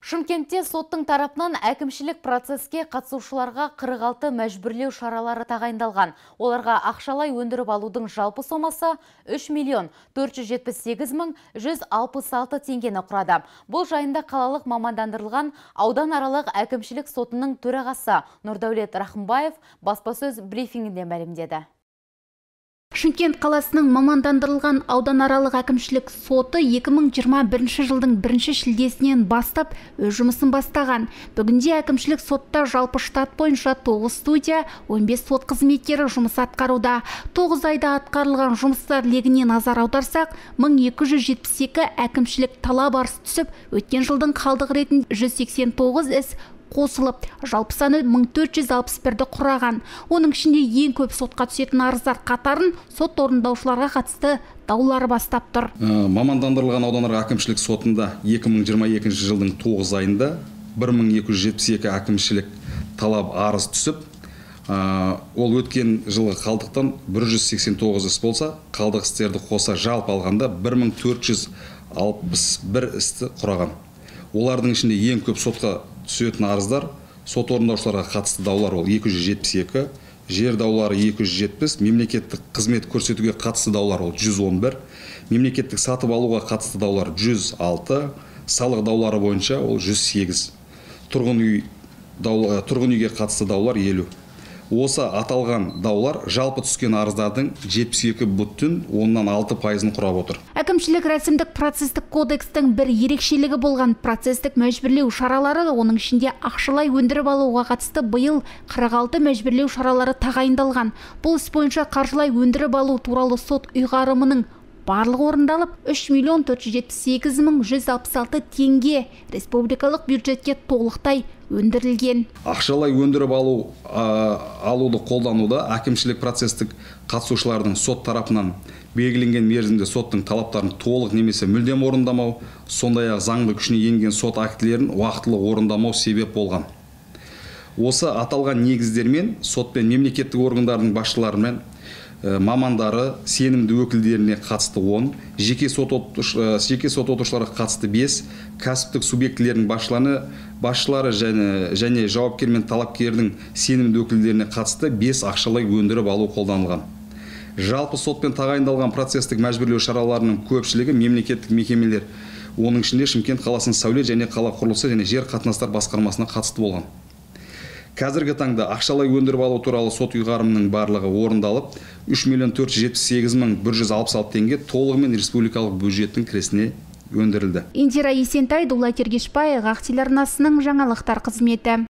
Шымкентте соттың тарапынан әкімшілік процеске қатысушыларға 46 мәжбүрлеу шаралары тағайындалған. Оларға ақшалай өндіріп алудың жалпы сомасы 3.478.166 теңгені құрады. Бұл жайында қалалық мамандандырылған ауданаралық әкімшілік сотының төрағасы Нұрдәулет Рахымбаев баспасөз брифингінде мәлімдеді. Шымкент қаласының мамандандырылған ауданаралық әкімшілік соты 2021 жылдың 1 шілдесінен бастап өз жұмысын бастаған. Бүгінде әкімшілік сотта жалпы штат бойынша 9 студия, 15 сот қызметкері жұмыс атқаруда. 9 айда атқарылған жұмыстар легіне назар аударсақ, 1272 әкімшілік талап арыз түсіп, өткен жылдың қалдығы ретінде 189 іс қосылып, жалпы саны 1461-ді құраған. Оның ішінде ең көп сотқа түсетін арыздар қатарын сот орындаушыларға қатысты даулары бастап тұр. Мамандандырылған ауданаралық әкімшілік сотында 2022 жылдың 9 айында 1272 әкімшілік талап арыз түсіп, ол өткен жылғы қалдықтан 189 іс болса, қалдық істерді қоса жалпы алғанда 1461 істі құраған. Олардың ішінде ең көп сотқа түсетін арыздар, сот орындаушыларға қатысты даулар ол 272, жер даулары 270, мемлекеттік қызмет көрсетуге қатысты даулар ол 111, мемлекеттік сатып алуға қатысты даулар 106, салық даулары бойынша ол 108, тұрғын үйге қатысты даулар 50. Осы аталған даулар жалпы түскен арыздардың 72,6%-ын құрап отыр. Әкімшілік рәсімдік процестік кодекстің бір ерекшелігі болған процестік мәжбүрлеу шаралары, оның ішінде ақшалай өндіріп алуға қатысты биыл 46 мәжбүрлеу шаралары тағайындалған. Бұл іс бойынша қаржылай өндіріп алу туралы сот ұйғарымының барлығы орындалып, 3.478.166 теңге республикалық бюджетке толықтай өндірілген. Ақшалай өндіріп алуды қолдануда әкімшілік процестік қатысушылардың сот тарапынан белгіленген мерзімде соттың талаптарын толық немесе мүлдем орындамау, сондай-ақ заңды күшіне енген сот актілерін уақытылы орындамау себеп болған. Осы аталған негіздермен сот пен мемлекеттік органдардың басшыларымен мамандары, сенімді өкілдеріне қатысты 10, жеке сот отырушыларға қатысты 5, кәсіптік субъектілердің басшылары және жауапкер мен талапкердің сенімді өкілдеріне қатысты 5 ақшалай өндіріп алу қолданылған. Жалпы сотпен тағайындалған процестік мәжбүрлеу шараларының көпшілігі мемлекеттік мекемелер, оның ішінде Шымкент қаласының сәулет және қала құрылысы және жер қатынастар басқармасына қатысты болған. Қазіргі таңда ақшалай өндіріп алу туралы сот ұйғарымының барлығы орындалып, 3.478.166 теңге толығымен республикалық бюджеттің кірісіне өндірілді. Индира Есентай, Дулат Ергешбаев, Ақ телеарнасының жаңалықтар қызметі.